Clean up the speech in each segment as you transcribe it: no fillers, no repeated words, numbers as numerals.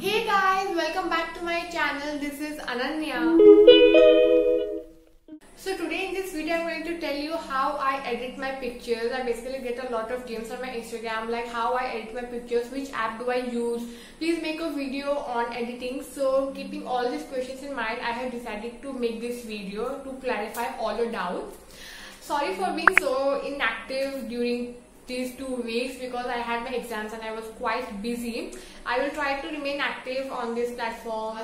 Hey guys, welcome back to my channel. This is Ananya. So today in this video I'm going to tell you how I edit my pictures. I basically get a lot of DMs on my Instagram like how I edit my pictures, which app do I use. Please make a video on editing. So keeping all these questions in mind, I have decided to make this video to clarify all your doubts. Sorry for being so inactive during these 2 weeks because I had my exams and I was quite busy. I will try to remain active on this platform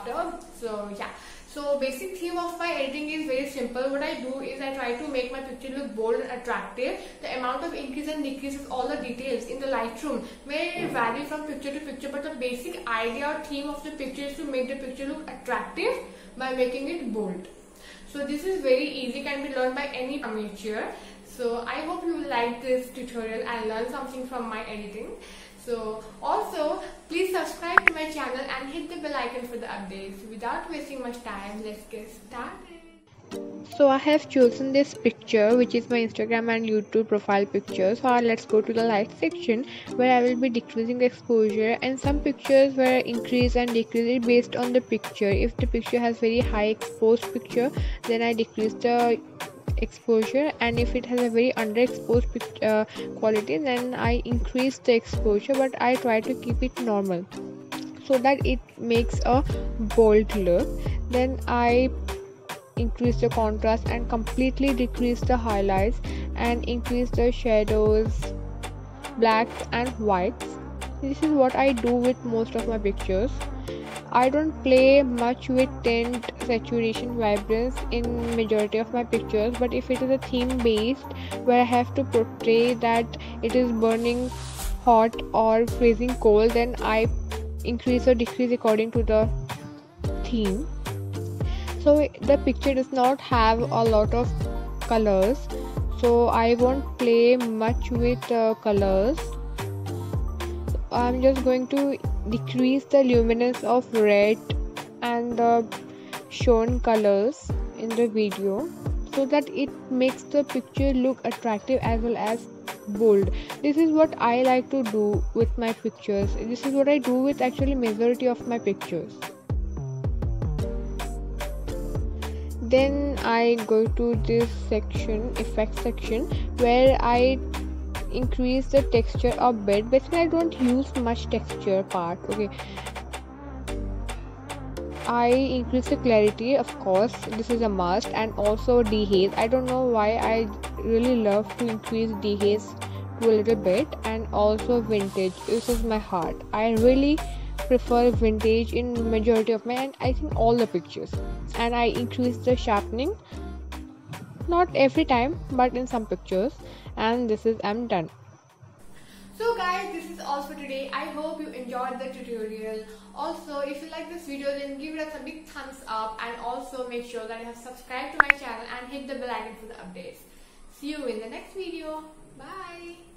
So basic theme of my editing is very simple. What I do is I try to make my picture look bold and attractive. The amount of increase and decrease of all the details in the Lightroom may vary from picture to picture, but the basic idea or theme of the picture is to make the picture look attractive by making it bold. So this is very easy, can be learned by any amateur. So I hope you like this tutorial and learn something from my editing. So also please subscribe to my channel and hit the bell icon for the updates. Without wasting much time, let's get started. So I have chosen this picture, which is my Instagram and YouTube profile picture. So let's go to the light section where I will be decreasing the exposure, and some pictures where I increase and decrease it based on the picture. If the picture has very high exposed picture, then I decrease the exposure, and if it has a very underexposed quality, then I increase the exposure, but I try to keep it normal so that it makes a bold look. Then I increase the contrast and completely decrease the highlights and increase the shadows, blacks and whites. This is what I do with most of my pictures. I don't play much with tint, saturation, vibrance in majority of my pictures, but if it is a theme based where I have to portray that it is burning hot or freezing cold, then I increase or decrease according to the theme. So the picture does not have a lot of colors, so I won't play much with colors. I'm just going to decrease the luminance of red and the shown colors in the video so that it makes the picture look attractive as well as bold. This is what I like to do with my pictures. This is what I do with actually majority of my pictures. Then I go to this section, effect section, where I increase the texture a bit. Basically I don't use much texture part. Okay, I increase the clarity, of course, this is a must, and also dehaze. I don't know why I really love to increase dehaze to a little bit, and also vintage. This is my heart. I really prefer vintage in majority of my, and I think all the pictures. And I increase the sharpening, not every time but in some pictures. And this is, I'm done. So guys, this is all for today. I hope you enjoyed the tutorial. Also, if you like this video, then give it a big thumbs up, and also make sure that you have subscribed to my channel and hit the bell icon for the updates. See you in the next video. Bye.